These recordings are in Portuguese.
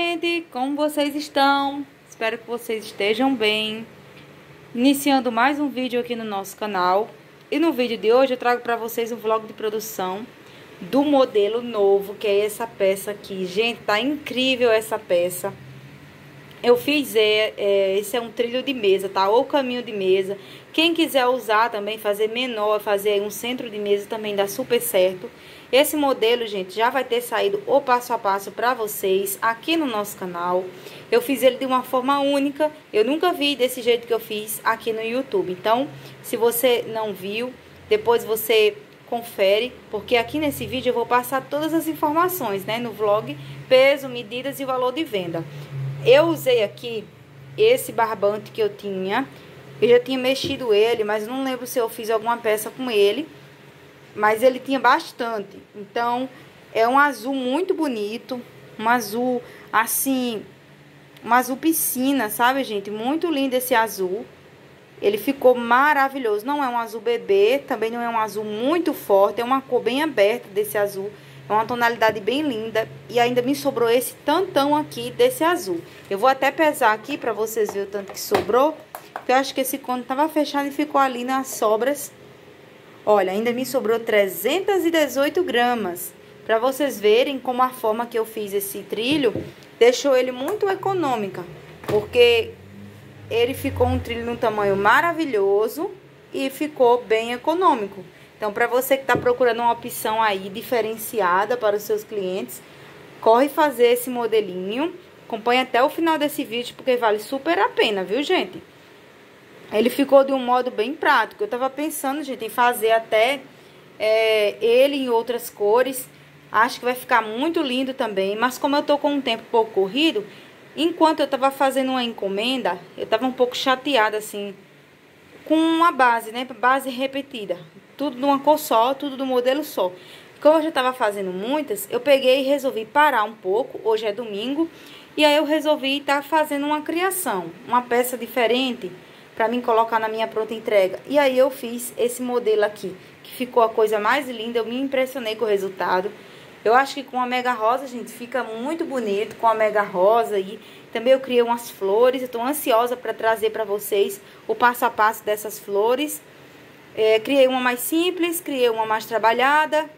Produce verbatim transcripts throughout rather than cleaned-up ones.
gente! Como vocês estão? Espero que vocês estejam bem. Iniciando mais um vídeo aqui no nosso canal. E no vídeo de hoje eu trago para vocês um vlog de produção do modelo novo, que é essa peça aqui. Gente, tá incrível essa peça. Eu fiz, é, é, esse é um trilho de mesa, tá? Ou caminho de mesa. Quem quiser usar também, fazer menor, fazer um centro de mesa também dá super certo. Esse modelo, gente, já vai ter saído o passo a passo para vocês aqui no nosso canal. Eu fiz ele de uma forma única. Eu nunca vi desse jeito que eu fiz aqui no YouTube. Então, se você não viu, depois você confere, porque aqui nesse vídeo eu vou passar todas as informações, né? No vlog, peso, medidas e valor de venda. Eu usei aqui esse barbante que eu tinha. Eu já tinha mexido ele, mas não lembro se eu fiz alguma peça com ele. Mas ele tinha bastante. Então, é um azul muito bonito. Um azul, assim, um azul piscina, sabe, gente? Muito lindo esse azul. Ele ficou maravilhoso. Não é um azul bebê, também não é um azul muito forte. É uma cor bem aberta desse azul. É uma tonalidade bem linda. E ainda me sobrou esse tantão aqui desse azul. Eu vou até pesar aqui pra vocês verem o tanto que sobrou. Porque eu acho que esse conto tava fechado e ficou ali nas sobras. Olha, ainda me sobrou trezentas e dezoito gramas. Pra vocês verem como a forma que eu fiz esse trilho deixou ele muito econômica. Porque ele ficou um trilho num tamanho maravilhoso e ficou bem econômico. Então, para você que está procurando uma opção aí diferenciada para os seus clientes, corre fazer esse modelinho. Acompanhe até o final desse vídeo, porque vale super a pena, viu, gente? Ele ficou de um modo bem prático. Eu tava pensando, gente, em fazer até é, ele em outras cores. Acho que vai ficar muito lindo também. Mas como eu tô com um tempo pouco corrido, enquanto eu tava fazendo uma encomenda, eu tava um pouco chateada, assim, com uma base, né? Base repetida. Tudo de uma cor só, tudo do modelo só. Como eu já tava fazendo muitas, eu peguei e resolvi parar um pouco. Hoje é domingo. E aí eu resolvi estar fazendo uma criação, uma peça diferente, para mim colocar na minha pronta entrega. E aí eu fiz esse modelo aqui, que ficou a coisa mais linda. Eu me impressionei com o resultado. Eu acho que com a mega rosa, gente, fica muito bonito com a mega rosa aí. Também eu criei umas flores. Eu tô ansiosa para trazer para vocês o passo a passo dessas flores. É, criei uma mais simples, criei uma mais trabalhada.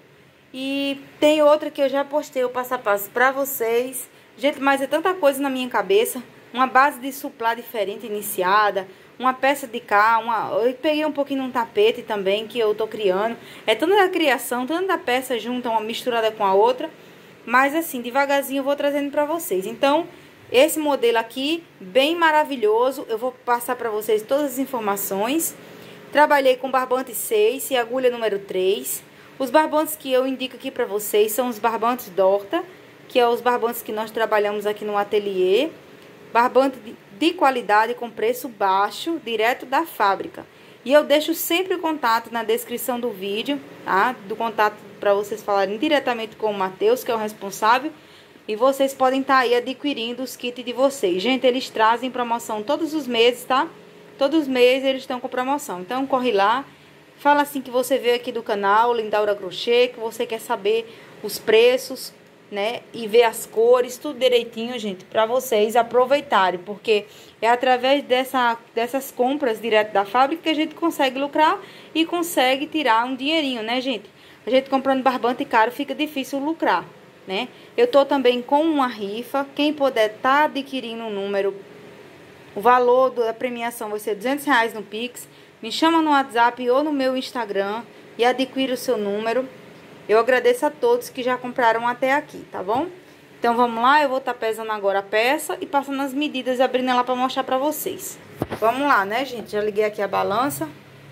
E tem outra que eu já postei o passo a passo para vocês. Gente, mas é tanta coisa na minha cabeça. Uma base de suplá diferente iniciada, uma peça de cá, uma... eu peguei um pouquinho num tapete também que eu tô criando. É toda a criação, toda a peça junta, uma misturada com a outra. Mas assim, devagarzinho eu vou trazendo pra vocês. Então, esse modelo aqui, bem maravilhoso. Eu vou passar pra vocês todas as informações. Trabalhei com barbante seis e agulha número três. Os barbantes que eu indico aqui pra vocês são os barbantes Dorta, que é os barbantes que nós trabalhamos aqui no ateliê. Barbante de, de qualidade com preço baixo, direto da fábrica. E eu deixo sempre o contato na descrição do vídeo, tá? Do contato para vocês falarem diretamente com o Matheus, que é o responsável. E vocês podem estar aí adquirindo os kits de vocês. Gente, eles trazem promoção todos os meses, tá? Todos os meses eles estão com promoção. Então, corre lá. Fala assim que você veio aqui do canal, Lindaura Crochê, que você quer saber os preços, né, e ver as cores, tudo direitinho, gente, para vocês aproveitarem, porque é através dessa, dessas compras direto da fábrica que a gente consegue lucrar e consegue tirar um dinheirinho, né, gente? A gente comprando barbante caro fica difícil lucrar, né? Eu tô também com uma rifa, quem puder tá adquirindo um número, o valor da premiação vai ser duzentos reais no Pix, me chama no WhatsApp ou no meu Instagram e adquire o seu número. Eu agradeço a todos que já compraram até aqui, tá bom? Então, vamos lá, eu vou estar pesando agora a peça e passando as medidas e abrindo ela pra mostrar pra vocês. Vamos lá, né, gente? Já liguei aqui a balança.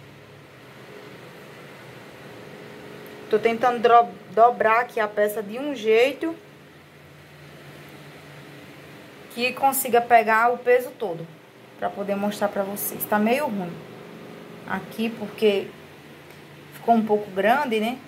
Tô tentando dobrar aqui a peça de um jeito que consiga pegar o peso todo, pra poder mostrar pra vocês. Tá meio ruim aqui, porque ficou um pouco grande, né?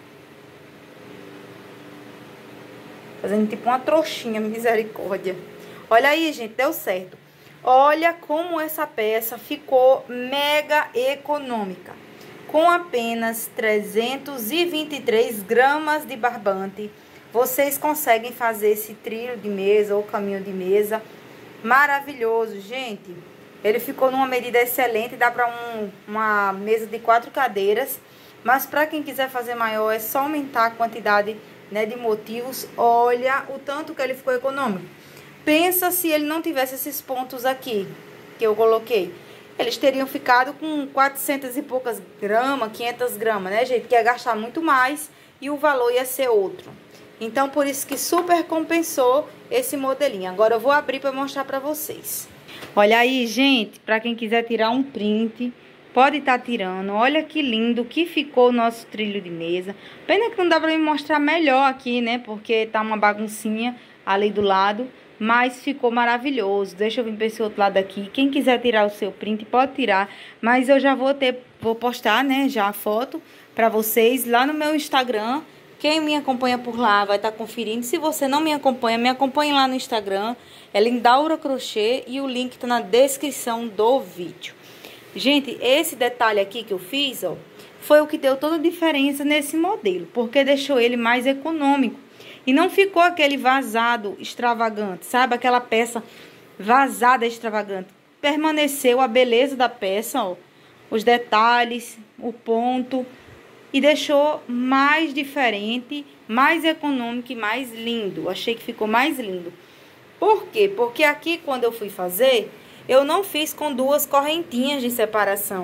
Fazendo tipo uma trouxinha, misericórdia. Olha aí, gente, deu certo. Olha como essa peça ficou mega econômica. Com apenas trezentos e vinte e três gramas de barbante. vocês conseguem fazer esse trilho de mesa ou caminho de mesa maravilhoso, gente. Ele ficou numa medida excelente, dá para um, uma mesa de quatro cadeiras. Mas para quem quiser fazer maior, é só aumentar a quantidade, né, de motivos. Olha o tanto que ele ficou econômico. Pensa se ele não tivesse esses pontos aqui que eu coloquei. Eles teriam ficado com quatrocentas e poucas gramas, quinhentas gramas, né, gente? Que ia gastar muito mais e o valor ia ser outro. Então, por isso que super compensou esse modelinho. Agora eu vou abrir para mostrar para vocês. Olha aí, gente, para quem quiser tirar um print, pode estar tá tirando. Olha que lindo que ficou o nosso trilho de mesa. Pena que não dá para me mostrar melhor aqui, né? Porque tá uma baguncinha ali do lado. Mas ficou maravilhoso. Deixa eu vir para esse outro lado aqui. Quem quiser tirar o seu print, pode tirar. Mas eu já vou ter, vou postar, né, já a foto para vocês lá no meu Instagram. Quem me acompanha por lá vai estar tá conferindo. Se você não me acompanha, me acompanhe lá no Instagram. É Lindaura Crochê e o link tá na descrição do vídeo. Gente, esse detalhe aqui que eu fiz, ó, foi o que deu toda a diferença nesse modelo, porque deixou ele mais econômico. E não ficou aquele vazado extravagante, sabe? Aquela peça vazada extravagante. Permaneceu a beleza da peça, ó, os detalhes, o ponto, e deixou mais diferente, mais econômico e mais lindo. Achei que ficou mais lindo. Por quê? Porque aqui, quando eu fui fazer, eu não fiz com duas correntinhas de separação.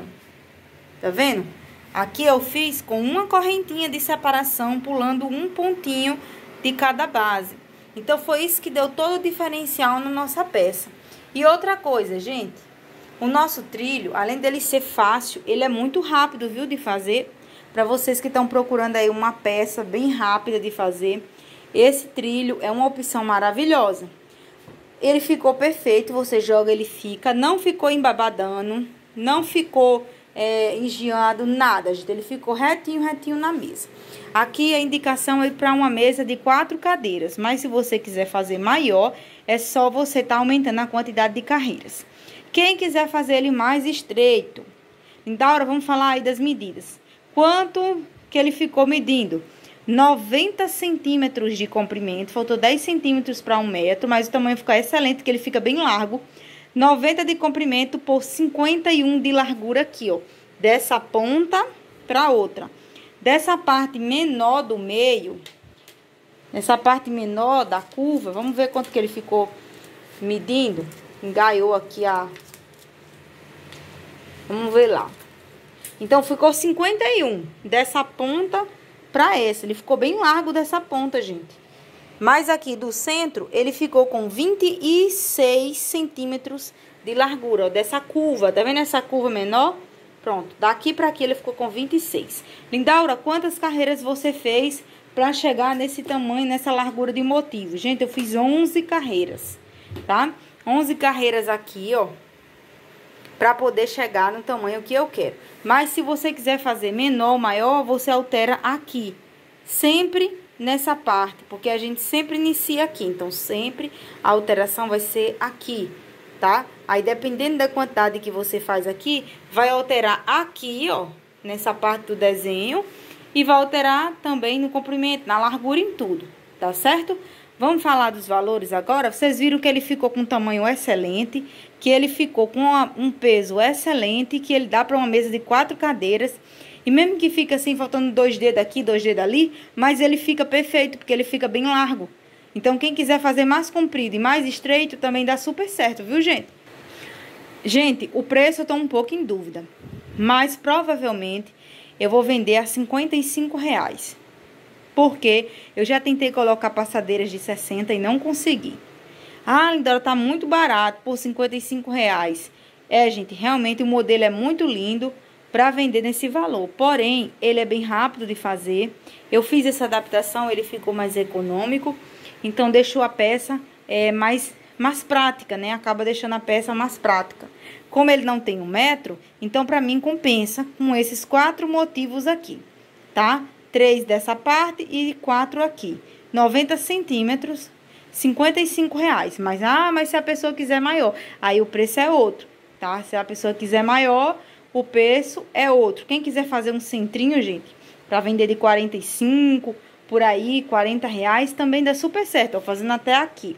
Tá vendo? Aqui eu fiz com uma correntinha de separação, pulando um pontinho de cada base. Então, foi isso que deu todo o diferencial na nossa peça. E outra coisa, gente, o nosso trilho, além dele ser fácil, ele é muito rápido, viu, de fazer. Para vocês que estão procurando aí uma peça bem rápida de fazer, esse trilho é uma opção maravilhosa. Ele ficou perfeito, você joga, ele fica, não ficou embabadando, não ficou é, engiando, nada, gente. Ele ficou retinho, retinho na mesa. Aqui a indicação é para uma mesa de quatro cadeiras, mas se você quiser fazer maior, é só você estar tá aumentando a quantidade de carreiras. Quem quiser fazer ele mais estreito, então agora vamos falar aí das medidas. Quanto que ele ficou medindo? noventa centímetros de comprimento, faltou dez centímetros para um metro, mas o tamanho ficou excelente, que ele fica bem largo. noventa de comprimento por cinquenta e um de largura aqui, ó, dessa ponta para outra. Dessa parte menor do meio, essa parte menor da curva, vamos ver quanto que ele ficou medindo. Engaiou aqui a... Vamos ver lá. Então, ficou cinquenta e um dessa ponta para essa. Ele ficou bem largo dessa ponta, gente. Mas aqui do centro, ele ficou com vinte e seis centímetros de largura, ó, dessa curva. Tá vendo essa curva menor? Pronto, daqui para aqui ele ficou com vinte e seis. Lindaura, quantas carreiras você fez para chegar nesse tamanho, nessa largura de motivo? Gente, eu fiz onze carreiras, tá? onze carreiras aqui, ó, para poder chegar no tamanho que eu quero. Mas se você quiser fazer menor ou maior, você altera aqui. Sempre nessa parte, porque a gente sempre inicia aqui. Então, sempre a alteração vai ser aqui, tá? Aí, dependendo da quantidade que você faz aqui, vai alterar aqui, ó, nessa parte do desenho. E vai alterar também no comprimento, na largura, em tudo, tá certo? Vamos falar dos valores agora. Vocês viram que ele ficou com um tamanho excelente, que ele ficou com uma, um peso excelente, que ele dá para uma mesa de quatro cadeiras. E mesmo que fica assim, faltando dois dedos aqui, dois dedos ali, mas ele fica perfeito, porque ele fica bem largo. Então, quem quiser fazer mais comprido e mais estreito, também dá super certo, viu, gente? Gente, o preço eu tô um pouco em dúvida, mas provavelmente eu vou vender a cinquenta e cinco reais. Porque eu já tentei colocar passadeiras de sessenta e não consegui. Ah, Lindora, tá muito barato por cinquenta e cinco reais. É, gente, realmente o modelo é muito lindo para vender nesse valor. Porém, ele é bem rápido de fazer. Eu fiz essa adaptação, ele ficou mais econômico. Então, deixou a peça é, mais, mais prática, né? Acaba deixando a peça mais prática. Como ele não tem um metro, então para mim compensa com esses quatro motivos aqui, tá? Três dessa parte e quatro aqui. noventa centímetros, cinquenta e cinco reais. Mas, ah, mas se a pessoa quiser maior, aí o preço é outro, tá? Se a pessoa quiser maior, o preço é outro. Quem quiser fazer um centrinho, gente, para vender de quarenta e cinco por aí, quarenta reais, também dá super certo, ó, fazendo até aqui.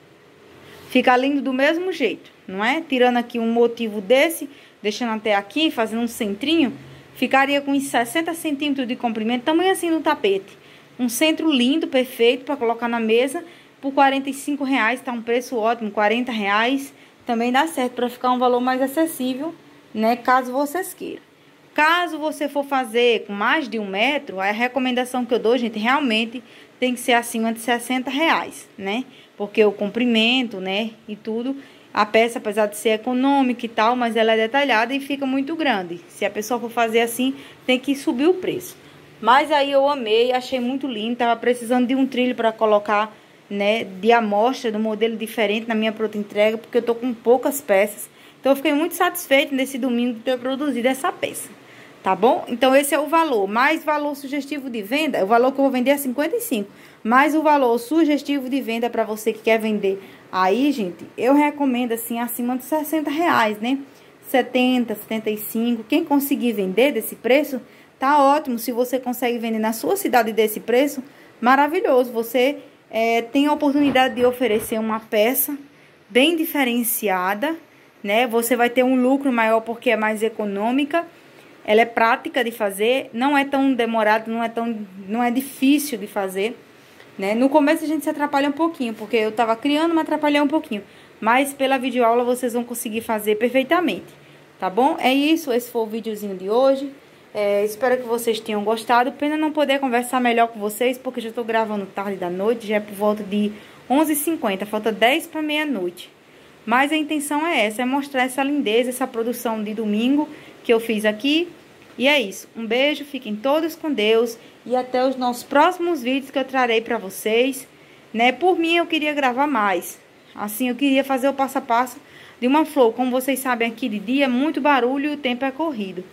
Fica lindo do mesmo jeito, não é? Tirando aqui um motivo desse, deixando até aqui, fazendo um centrinho, ficaria com uns sessenta centímetros de comprimento, tamanho assim no tapete. Um centro lindo, perfeito, para colocar na mesa, por quarenta e cinco reais, tá um preço ótimo, quarenta reais, também dá certo, para ficar um valor mais acessível, né? Caso vocês queiram. Caso você for fazer com mais de um metro, a recomendação que eu dou, gente, realmente tem que ser acima de sessenta reais, né? Porque o comprimento, né, e tudo, a peça, apesar de ser econômica e tal, mas ela é detalhada e fica muito grande. Se a pessoa for fazer assim, tem que subir o preço. Mas aí eu amei, achei muito lindo, tava precisando de um trilho para colocar, né, de amostra, do modelo diferente na minha pronta entrega, porque eu tô com poucas peças. Então eu fiquei muito satisfeita nesse domingo de ter produzido essa peça. Tá bom? Então, esse é o valor. Mais valor sugestivo de venda, o valor que eu vou vender é cinquenta e cinco. Mais o valor sugestivo de venda para você que quer vender. Aí, gente, eu recomendo, assim, acima de sessenta reais, né? setenta, setenta e cinco. Quem conseguir vender desse preço, tá ótimo. Se você consegue vender na sua cidade desse preço, maravilhoso. Você é, tem a oportunidade de oferecer uma peça bem diferenciada, né? Você vai ter um lucro maior porque é mais econômica. Ela é prática de fazer, não é tão demorado, não é tão, não é difícil de fazer, né? No começo a gente se atrapalha um pouquinho, porque eu tava criando, me atrapalhei um pouquinho. Mas pela videoaula vocês vão conseguir fazer perfeitamente, tá bom? É isso, esse foi o videozinho de hoje. É, espero que vocês tenham gostado. Pena não poder conversar melhor com vocês, porque já tô gravando tarde da noite, já é por volta de onze e cinquenta, falta dez para meia-noite. Mas a intenção é essa, é mostrar essa lindeza, essa produção de domingo que eu fiz aqui. E é isso. Um beijo, fiquem todos com Deus. E até os nossos próximos vídeos que eu trarei pra vocês. Né? Por mim, eu queria gravar mais. Assim, eu queria fazer o passo a passo de uma flor. Como vocês sabem, aqui de dia é muito barulho e o tempo é corrido.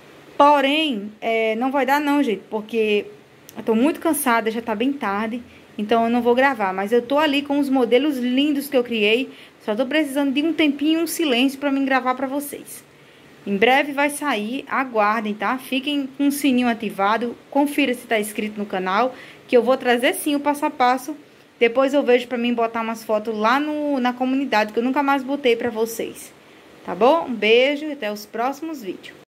Porém, é, não vai dar não, gente. Porque eu tô muito cansada, já tá bem tarde. Então, eu não vou gravar. Mas eu tô ali com os modelos lindos que eu criei. Só tô precisando de um tempinho, um silêncio pra mim gravar pra vocês. Em breve vai sair, aguardem, tá? Fiquem com o sininho ativado, confira se tá inscrito no canal, que eu vou trazer sim o passo a passo. Depois eu vejo pra mim botar umas fotos lá no, na comunidade, que eu nunca mais botei pra vocês. Tá bom? Um beijo e até os próximos vídeos.